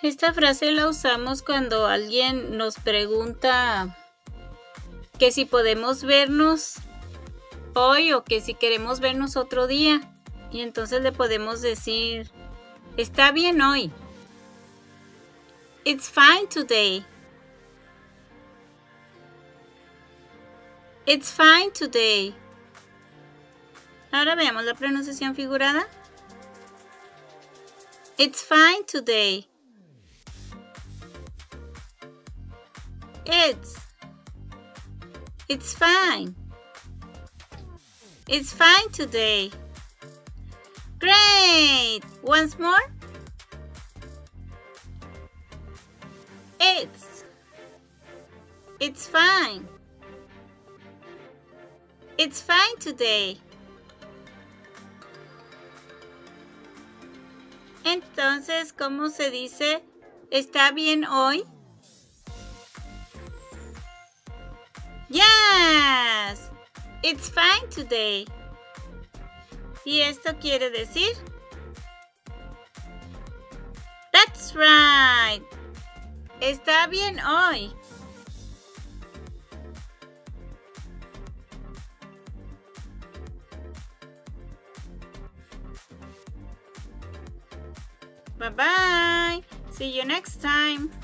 Esta frase la usamos cuando alguien nos pregunta que si podemos vernos hoy o que si queremos vernos otro día. Y entonces le podemos decir, está bien hoy. It's fine today. It's fine today. Ahora veamos la pronunciación figurada. It's fine today. It's fine. It's fine today. Great! Once more. It's fine. It's fine today. Entonces, ¿cómo se dice? ¿Está bien hoy? Yes! It's fine today. ¿Y esto quiere decir? That's right. Está bien hoy. Bye bye. See you next time.